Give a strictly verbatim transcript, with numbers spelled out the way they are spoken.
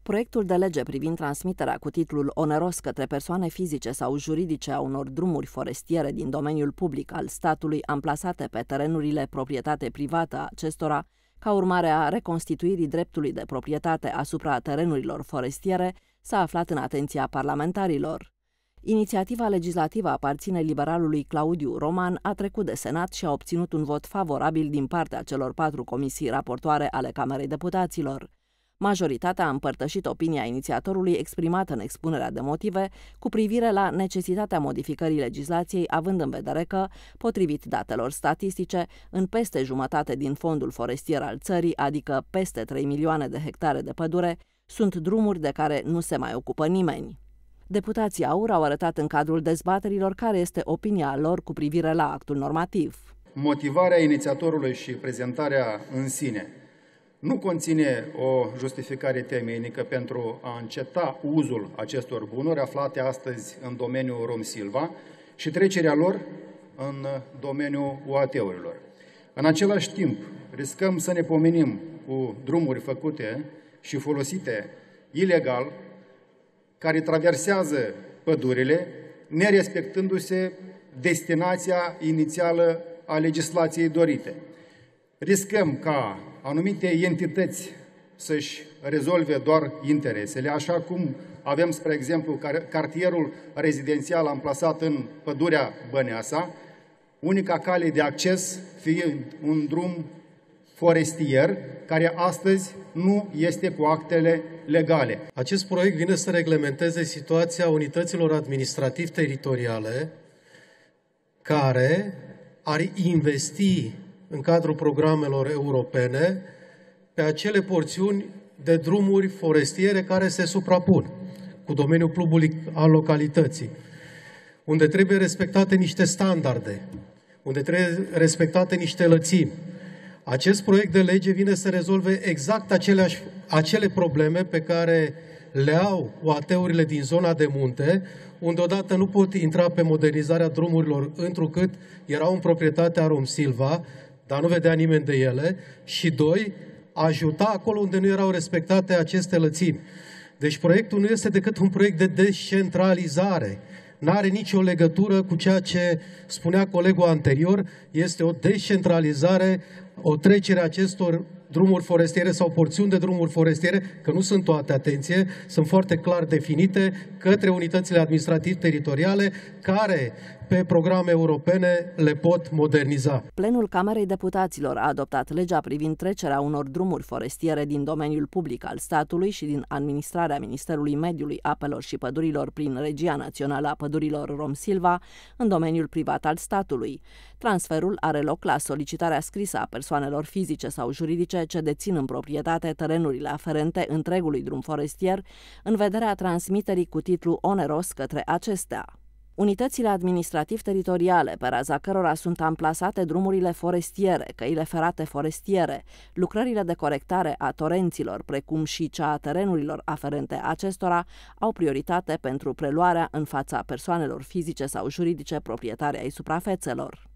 Proiectul de lege privind transmiterea cu titlul oneros către persoane fizice sau juridice a unor drumuri forestiere din domeniul public al statului amplasate pe terenurile proprietate privată a acestora, ca urmare a reconstituirii dreptului de proprietate asupra terenurilor forestiere, s-a aflat în atenția parlamentarilor. Inițiativa legislativă aparține liberalului Claudiu Roman, a trecut de Senat și a obținut un vot favorabil din partea celor patru comisii raportoare ale Camerei Deputaților. Majoritatea a împărtășit opinia inițiatorului exprimată în expunerea de motive cu privire la necesitatea modificării legislației, având în vedere că, potrivit datelor statistice, în peste jumătate din fondul forestier al țării, adică peste trei milioane de hectare de pădure, sunt drumuri de care nu se mai ocupă nimeni. Deputații AUR au arătat în cadrul dezbaterilor care este opinia lor cu privire la actul normativ. Motivarea inițiatorului și prezentarea în sine nu conține o justificare temeinică pentru a înceta uzul acestor bunuri aflate astăzi în domeniul Rom-Silva și trecerea lor în domeniul U A T-urilor. În același timp, riscăm să ne pomenim cu drumuri făcute și folosite ilegal, care traversează pădurile, nerespectându-se destinația inițială a legislației dorite. Riscăm ca anumite entități să-și rezolve doar interesele, așa cum avem, spre exemplu, cartierul rezidențial amplasat în pădurea Băneasa, unica cale de acces fiind un drum forestier, care astăzi nu este cu actele legale. Acest proiect vine să reglementeze situația unităților administrativ-teritoriale care ar investi în cadrul programelor europene pe acele porțiuni de drumuri forestiere care se suprapun cu domeniul public al localității, unde trebuie respectate niște standarde, unde trebuie respectate niște lățimi. Acest proiect de lege vine să rezolve exact aceleași, acele probleme pe care le au U A T-urile din zona de munte, unde odată nu pot intra pe modernizarea drumurilor întrucât erau în proprietatea Rom-Silva, dar nu vedea nimeni de ele, și doi, ajuta acolo unde nu erau respectate aceste lățimi. Deci proiectul nu este decât un proiect de descentralizare. N-are nicio legătură cu ceea ce spunea colegul anterior, este o descentralizare, o trecere a acestor drumuri forestiere sau porțiuni de drumuri forestiere, că nu sunt toate, atenție, sunt foarte clar definite, către unitățile administrativ-teritoriale care pe programe europene le pot moderniza. Plenul Camerei Deputaților a adoptat legea privind trecerea unor drumuri forestiere din domeniul public al statului și din administrarea Ministerului Mediului, Apelor și Pădurilor prin Regia Națională a Pădurilor Rom-Silva în domeniul privat al statului. Transferul are loc la solicitarea scrisă a persoanelor fizice sau juridice ce dețin în proprietate terenurile aferente întregului drum forestier, în vederea transmiterii cu titlu oneros către acestea. Unitățile administrativ-teritoriale, pe raza cărora sunt amplasate drumurile forestiere, căile ferate forestiere, lucrările de corectare a torenților, precum și cea a terenurilor aferente acestora, au prioritate pentru preluarea în fața persoanelor fizice sau juridice proprietare ai suprafețelor.